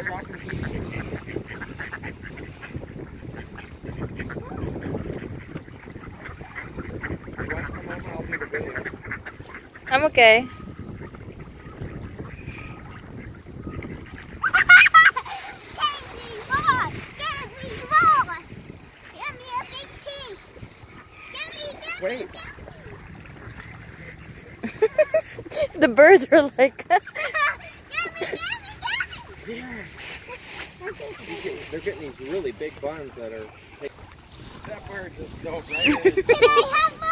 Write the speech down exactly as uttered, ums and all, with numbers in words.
I'm okay. Wait. The birds are like... Yeah. They're getting these really big buns that are... That bird just dove right in.